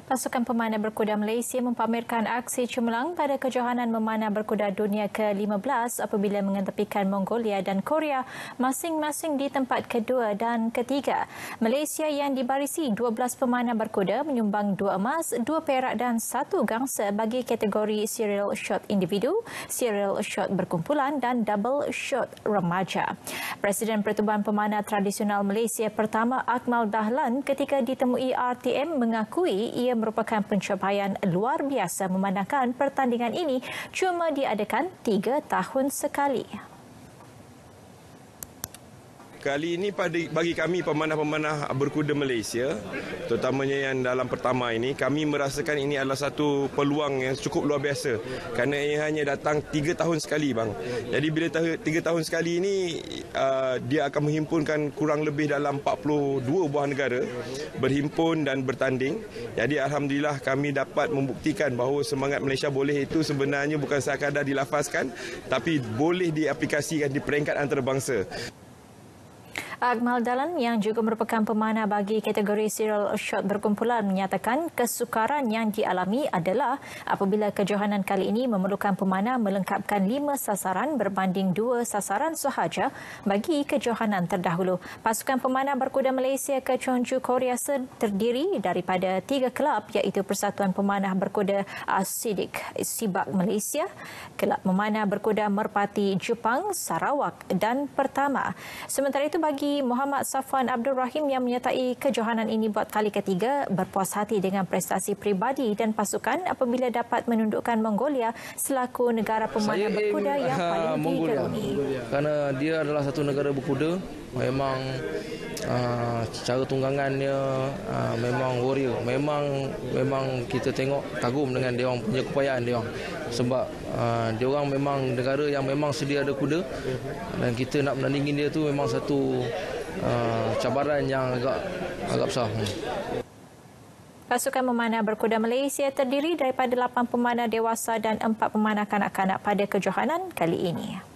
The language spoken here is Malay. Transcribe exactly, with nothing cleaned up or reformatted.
Pasukan Pemanah Berkuda Malaysia mempamerkan aksi cemerlang pada kejohanan memanah berkuda dunia ke lima belas apabila mengetepikan Mongolia dan Korea masing-masing di tempat kedua dan ketiga. Malaysia yang dibarisi dua belas pemanah berkuda menyumbang dua emas, dua perak dan satu gangsa bagi kategori serial shot individu, serial shot berkumpulan dan double shot remaja. Presiden Pertubuhan Pemanah Tradisional Malaysia pertama Akmal Dahlan ketika ditemui R T M mengakui ia merupakan pencapaian luar biasa memandangkan pertandingan ini cuma diadakan tiga tahun sekali. Kali ini bagi kami pemanah-pemanah berkuda Malaysia, terutamanya yang dalam pertama ini, kami merasakan ini adalah satu peluang yang cukup luar biasa kerana ia hanya datang tiga tahun sekali, bang. Jadi bila tiga tahun sekali ini, uh, dia akan menghimpunkan kurang lebih dalam empat puluh dua buah negara berhimpun dan bertanding. Jadi alhamdulillah kami dapat membuktikan bahawa semangat Malaysia boleh itu sebenarnya bukan sekadar dilafazkan tapi boleh diaplikasikan di peringkat antarabangsa. Akmal Dahlan yang juga merupakan pemanah bagi kategori serial shot berkumpulan menyatakan kesukaran yang dialami adalah apabila kejohanan kali ini memerlukan pemanah melengkapkan lima sasaran berbanding dua sasaran sahaja bagi kejohanan terdahulu. Pasukan Pemanah Berkuda Malaysia ke Chonju, Korea terdiri daripada tiga kelab iaitu Persatuan Pemanah Berkuda Asidik Sibak Malaysia, Kelab Memanah Berkuda Merpati Jepang, Sarawak dan Pertama. Sementara itu bagi Muhammad Safwan Abdul Rahim yang menyertai kejohanan ini buat kali ketiga berpuas hati dengan prestasi peribadi dan pasukan apabila dapat menundukkan Mongolia selaku negara pemanah Saya berkuda yang paling digeruni. Kerana dia adalah satu negara berkuda, memang uh, cara tunggangannya uh, memang warrior. Memang memang kita tengok kagum dengan dia orang punya keupayaan dia orang. Sebab uh, dia orang memang negara yang memang sedia ada kuda dan kita nak menandingi dia tu memang satu uh, cabaran yang agak agak besar. Pasukan Memanah Berkuda Malaysia terdiri daripada lapan pemanah dewasa dan empat pemanah kanak-kanak pada kejohanan kali ini.